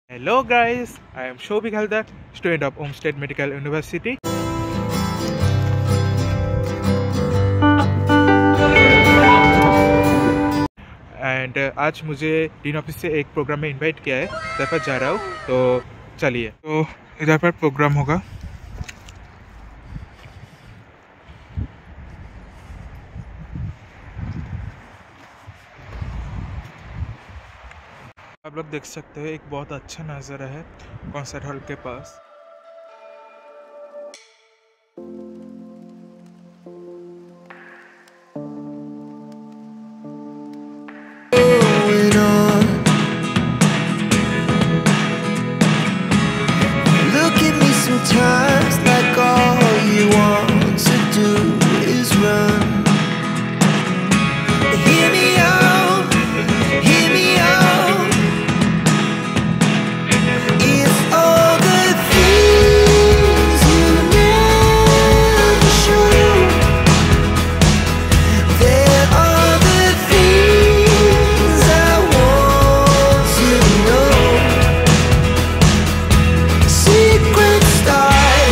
Hello guys, I am Shobik Haldar, student of State Medical University. And आज मुझे dean office से एक programme में इनवाइट किया है, इधर पर जा रहा हूँ, तो चलिए। तो इधर पर प्रोग्राम होगा। आप लोग देख सकते हो, एक बहुत अच्छा नज़ारा है कॉन्सर्ट हॉल के पास। Sometimes like all you want to do is run. Hear me out, hear me out. It's all the things you never show. There are the things I want to know. Secret stars.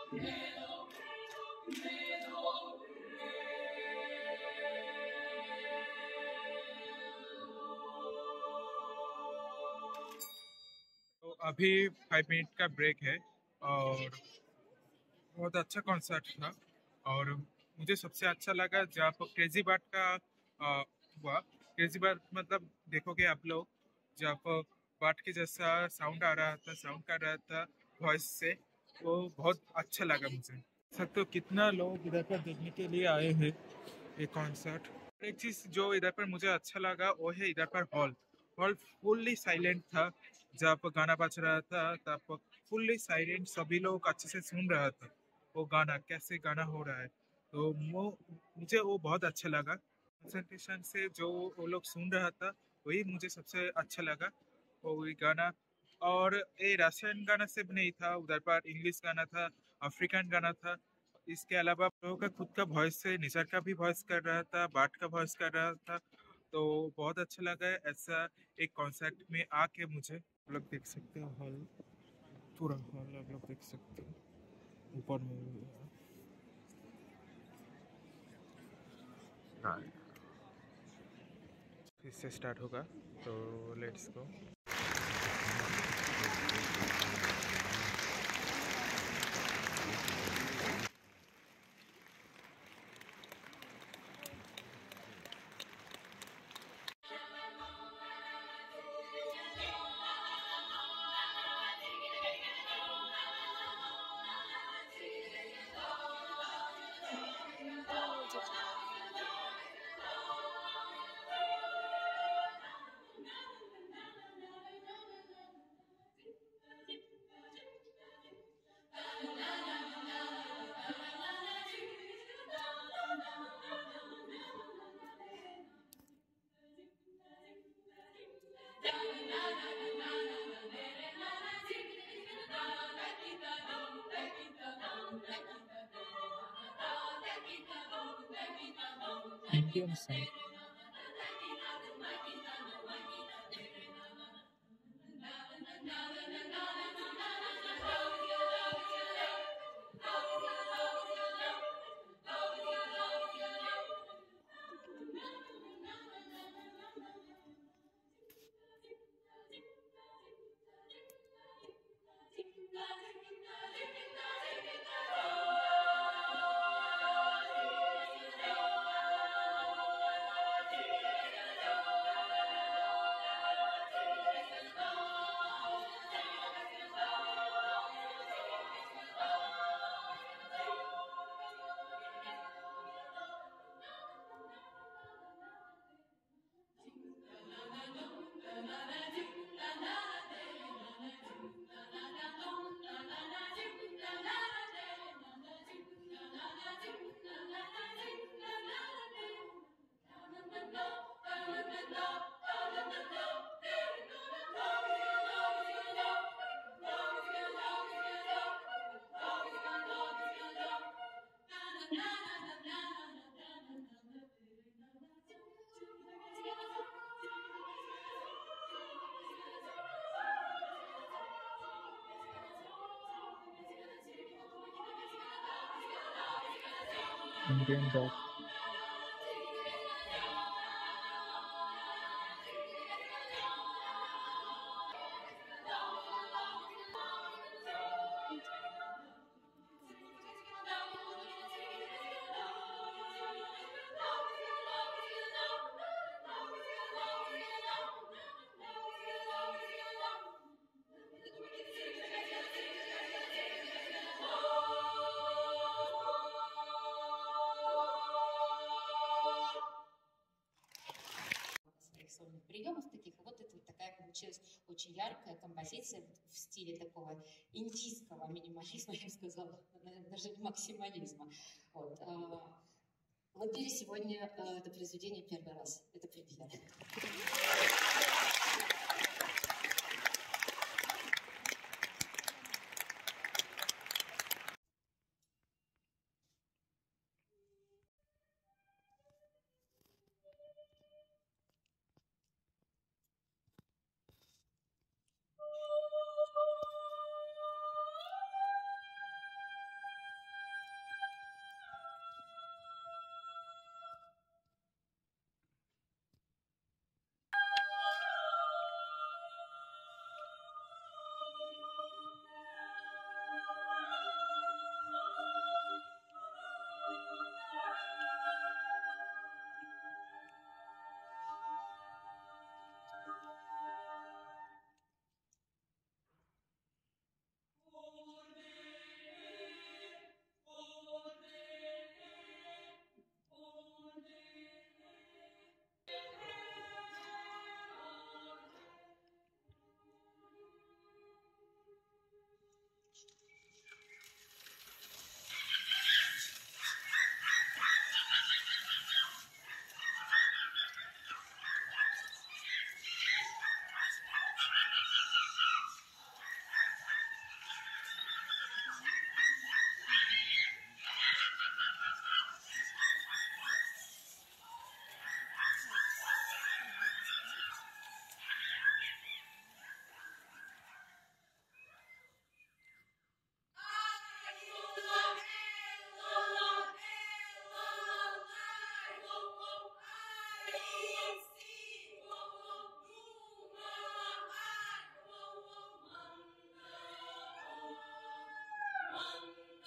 तो अभी 5 minute का break है और बहुत अच्छा concert था। और मुझे सबसे अच्छा लगा जब क्रेजी बाट का हुआ। क्रेजी बाट मतलब देखोगे आप लोग, जब बाट के जैसा साउंड आ रहा था, साउंड कर रहा था वॉइस से, वो बहुत अच्छा लगा मुझे। सकते हो कितना लोग इधर पर देखने के लिए आए हैं ये कॉन्सर्ट। एक चीज जो इधर पर मुझे अच्छा लगा वो है इधर पर हॉल। हॉल फुल्ली साइलेंट था। जब गाना बज रहा था तब फुल्ली साइलेंट, सभी लोग अच्छे से सुन रहा था वो गाना, कैसे गाना हो रहा है। तो वो मुझे वो बहुत अच्छा लगा। कंसंट्रेशन से जो वो लोग सुन रहा था वही मुझे सबसे अच्छा लगा, वो वही गाना। और ये रशियन गाना सिर्फ नहीं था, उधर पर इंग्लिश गाना था, अफ्रीकन गाना था। इसके अलावा लोगों का खुद का वॉइस है, निसर का भी वॉइस कर रहा था, बाट का वॉइस कर रहा था। तो बहुत अच्छा लगा ऐसा एक कॉन्सर्ट में आके मुझे। आप लोग देख सकते हो हॉल, पूरा हॉल आप लोग देख सकते हो ऊपर में। हाँ, फिर से स्टार्ट होगा तो let's go. Indian song. Indian rock. Своих сольных приемов таких. И вот это вот такая получилась очень яркая композиция в стиле такого индийского минимализма, я бы сказала, даже максимализма. Вот. Мы пели сегодня это произведение первый раз. Это премьера.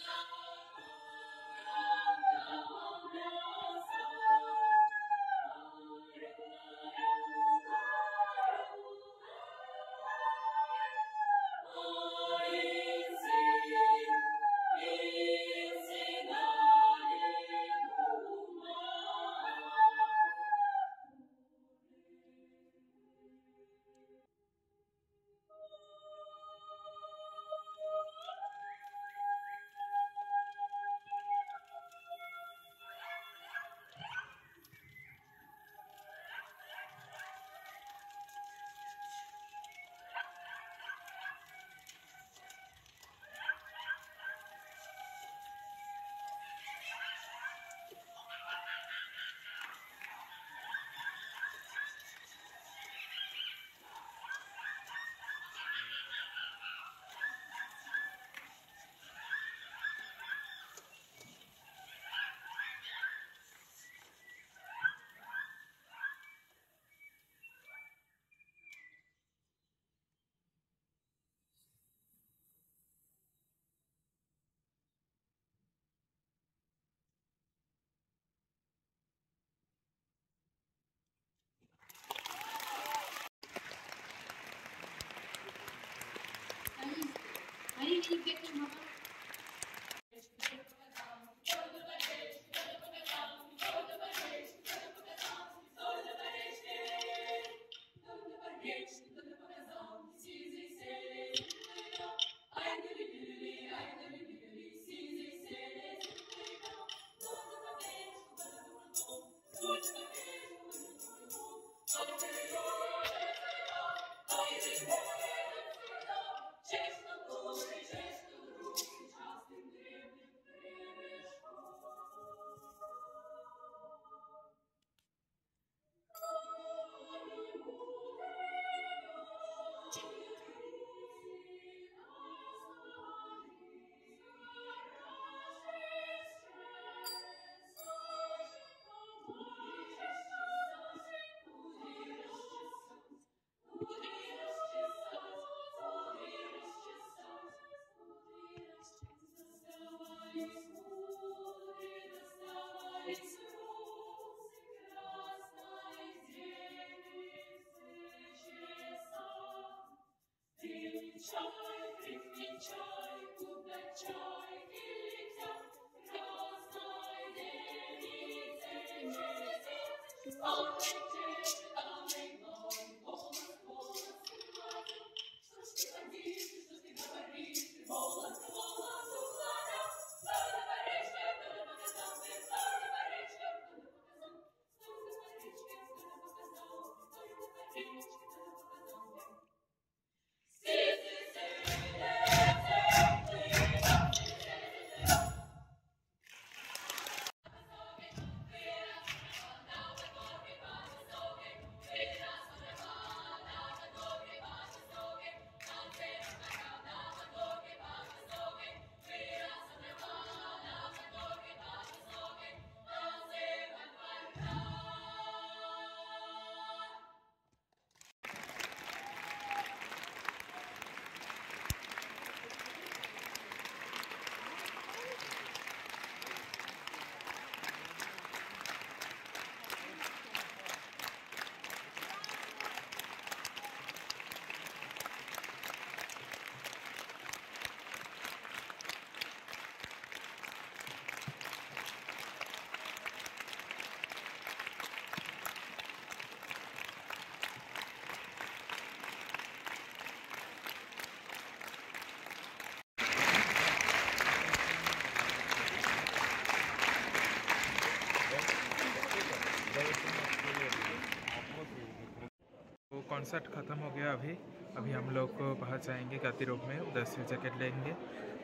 Concert ख़त्म हो गया। अभी हम लोग को पहुँच जाएंगे गांधी रोड में, उधर से जैकेट लेंगे।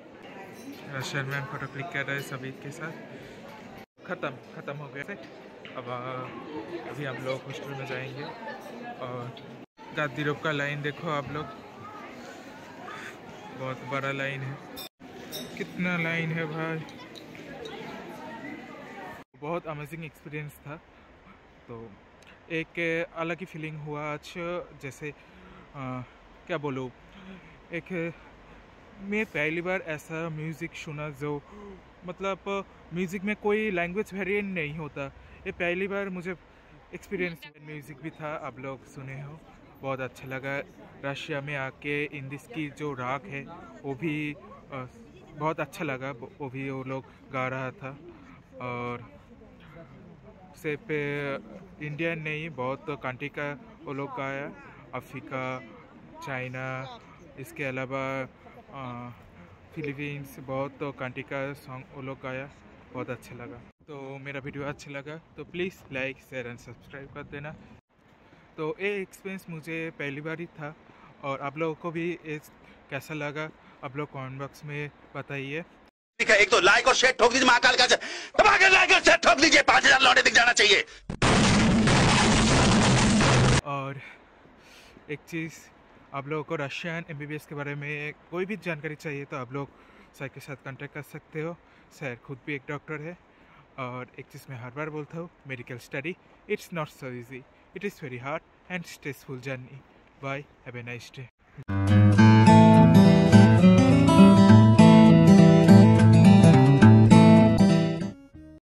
शर्मैन फ़ोटो क्लिक कर रहे हैं सभी के साथ। ख़त्म हो गया। अब अभी हम लोग हॉस्टल में जाएंगे। और गांधी रोड का लाइन देखो आप लोग, बहुत बड़ा लाइन है। कितना लाइन है भाई, बहुत अमेजिंग एक्सपीरियंस था। तो एक अलग ही फीलिंग हुआ आज, जैसे क्या बोलूँ, एक मैं पहली बार ऐसा म्यूज़िक सुना जो मतलब म्यूज़िक में कोई लैंग्वेज वेरिएंट नहीं होता। ये पहली बार मुझे एक्सपीरियंस म्यूज़िक भी था, आप लोग सुने हो, बहुत अच्छा लगा। रशिया में आके इंडिस की जो राग है वो भी बहुत अच्छा लगा, वो भी वो लोग गा रहा था। और सिर्फ इंडियन नहीं, बहुत कंट्री का वो लोग गाया, अफ्रीका, चाइना, इसके अलावा फिलीपींस, बहुत कंट्री का सॉन्ग वो लोग गाया, बहुत अच्छा लगा। तो मेरा वीडियो अच्छा लगा तो please like share and subscribe कर देना। तो ये एक्सपीरियंस मुझे पहली बार ही था, और आप लोगों को भी ये कैसा लगा आप लोग कमेंट बॉक्स में बताइए। ठीक है, एक तो लाइक और शेयर ठोक दीजिए, महाकाल का दबाकर लाइक और शेयर ठोक दीजिए, 5000 लौटे दिख जाना चाहिए। और एक चीज़, आप लोगों को रशियन MBBS के बारे में कोई भी जानकारी चाहिए तो आप लोग सर के साथ कांटेक्ट कर सकते हो। सर खुद भी एक डॉक्टर है। और एक चीज़ मैं हर बार बोलता हूँ, medical study it's not so easy, it is very hard and stressful journey. Bye, have a nice day.